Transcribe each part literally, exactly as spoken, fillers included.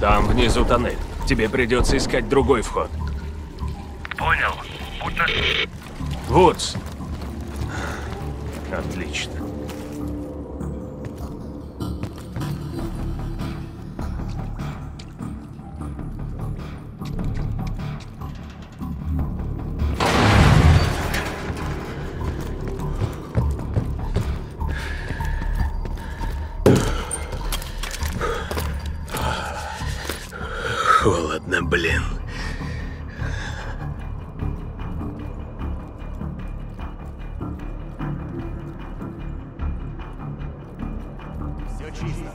Там внизу тоннель. Тебе придется искать другой вход. Понял. Будь на... Вудс. Отлично. Холодно, блин. Все чисто.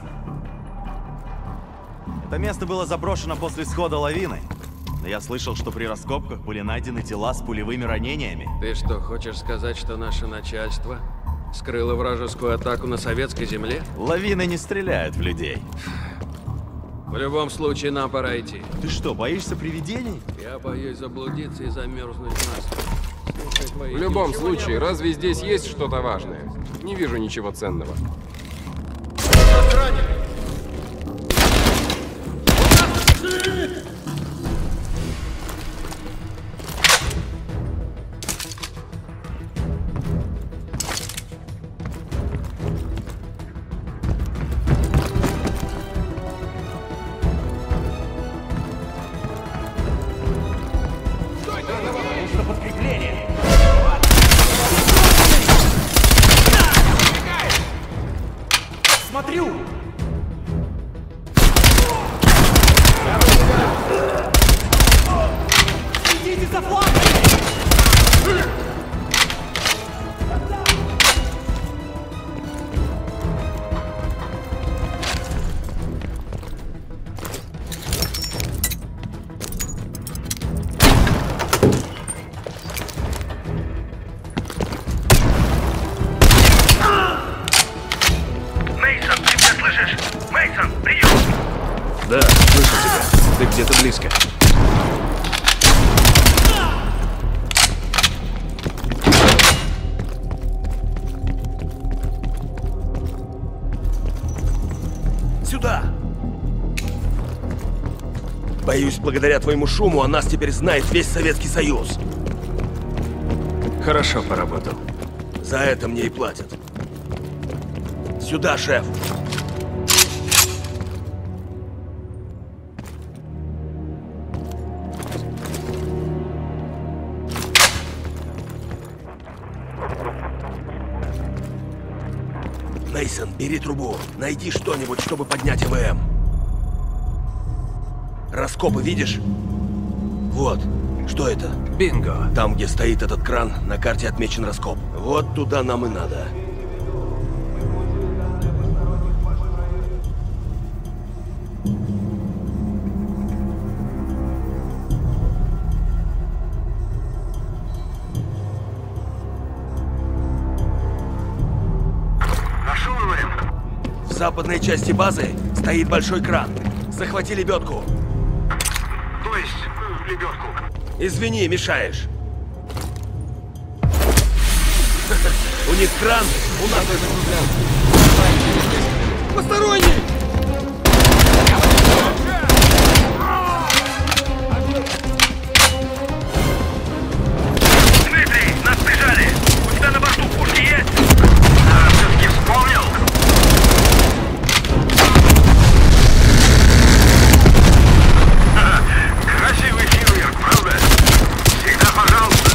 Это место было заброшено после схода лавины. Но я слышал, что при раскопках были найдены тела с пулевыми ранениями. Ты что, хочешь сказать, что наше начальство скрыло вражескую атаку на советской земле? Лавины не стреляют в людей. В любом случае, нам пора идти. Ты что, боишься привидений? Я боюсь заблудиться и замерзнуть нас. В любом случае, разве здесь есть что-то важное? Не вижу ничего ценного. Смотрю! Идите за флагом! Да, слышу тебя. Ты где-то близко. Сюда! Боюсь, благодаря твоему шуму о нас теперь знает весь Советский Союз. Хорошо поработал. За это мне и платят. Сюда, шеф! Мейсон, бери трубу. Найди что-нибудь, чтобы поднять ЭВМ. Раскопы видишь? Вот. Что это? Бинго. Там, где стоит этот кран, на карте отмечен раскоп. Вот туда нам и надо. В западной части базы стоит большой кран. Захвати лебедку. То есть, лебедку? Извини, мешаешь. У них кран, у нас... Посторонний! Дмитрий, нас прижали! У тебя на борту пушки есть? А, все-таки вспомнил? Красивый фейерверк, правда? Всегда пожалуйста.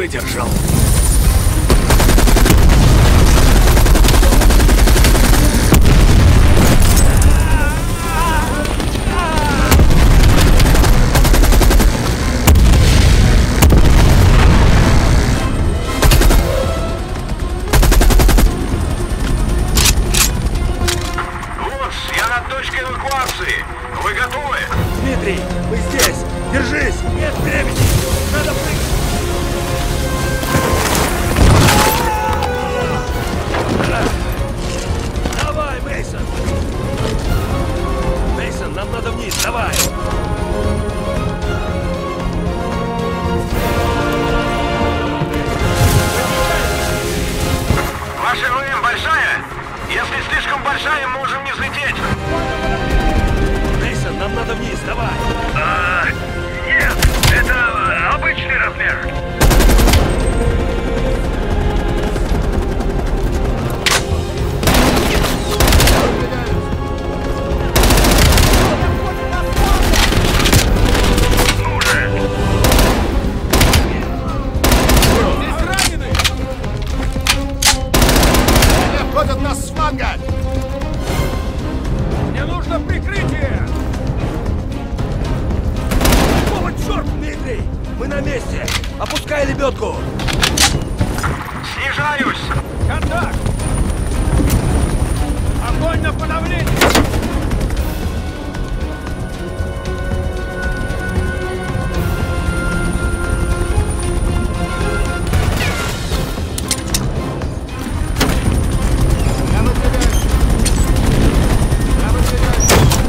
выдержал. Вы готовы? Дмитрий, мы здесь! Держись! Нет времени! Надо прыгать! Давай, Мейсон! Мейсон, нам надо вниз, давай! Ваша РУМ большая? Если слишком большая, мы можем не взлететь. Мейсон, нам надо вниз, давай! А, нет, это обычный размер. Ну же! Здесь ранены! Они обходят нас с фланга! Мне нужно прикрытие! Какого черта, Дмитрий? Мы на месте! Опускай лебедку! Снижаюсь! Контакт! Огонь на подавление! Я выдвигаюсь! Я выдвигаюсь!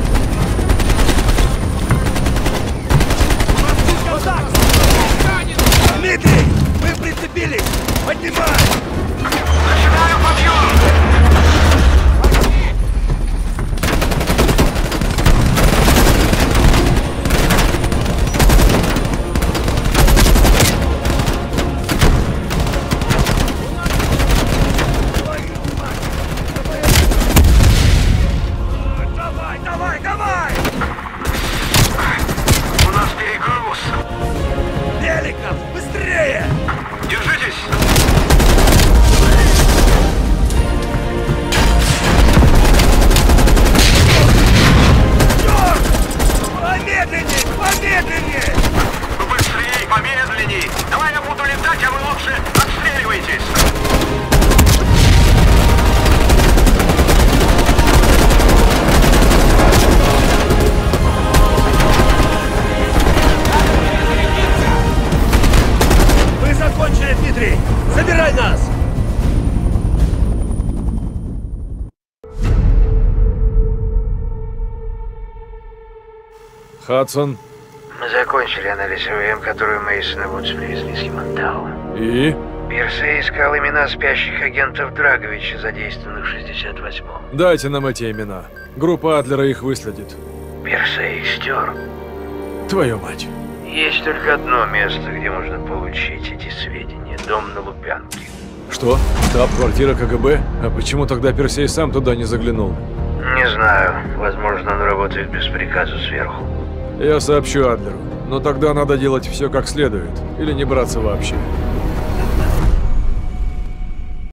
Контакт! Раненый! Дмитрий! Мы прицепились! Поднимай! Начинаю подъем! Давай, давай, давай! У нас перегруз! Великов, быстрее! Держитесь! Черт! Помедленней, помедленней! Быстрее, помедленней! Давай я буду летать, а вы лучше отстреливайтесь! Мы закончили, Дмитрий! Забирай нас! Хадсон. Мы закончили анализ РУМ, которую Мейсон и Вудс привезли с Ямантау. И? Персей искал имена спящих агентов Драговича, задействованных в шестьдесят восьмом. Дайте нам эти имена. Группа Адлера их выследит. Персей стер. Твою мать. Есть только одно место, где можно получить эти сведения. Дом на Лубянке. Что? Штаб-квартира КГБ? А почему тогда Персей сам туда не заглянул? Не знаю. Возможно, он работает без приказа сверху. Я сообщу Адлеру. Но тогда надо делать все как следует. Или не браться вообще.